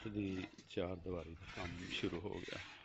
छत की चार दीवारी का काम शुरू हो गया।